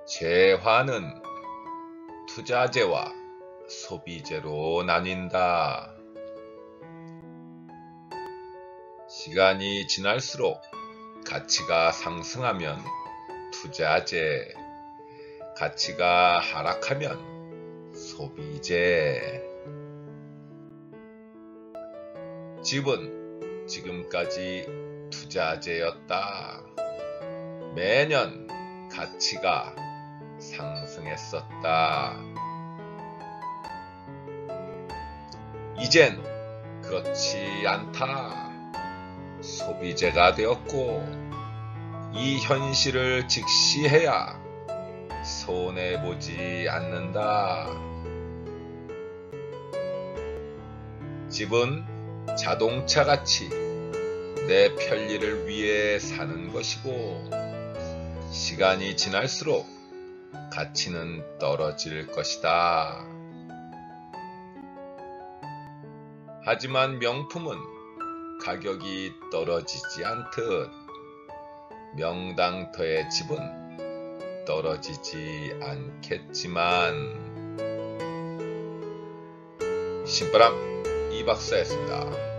재화는 투자재와 소비재로 나뉜다. 시간이 지날수록 가치가 상승하면 투자재, 가치가 하락하면 소비재. 집은 지금까지 투자재였다. 매년 가치가 상승했었다. 이젠 그렇지 않다. 소비재가 되었고 이 현실을 직시해야 손해보지 않는다. 집은 자동차같이 내 편리를 위해 사는 것이고 시간이 지날수록 가치는 떨어질 것이다. 하지만 명품은 가격이 떨어지지 않듯 명당터의 집은 떨어지지 않겠지만. 신바람 이박사였습니다.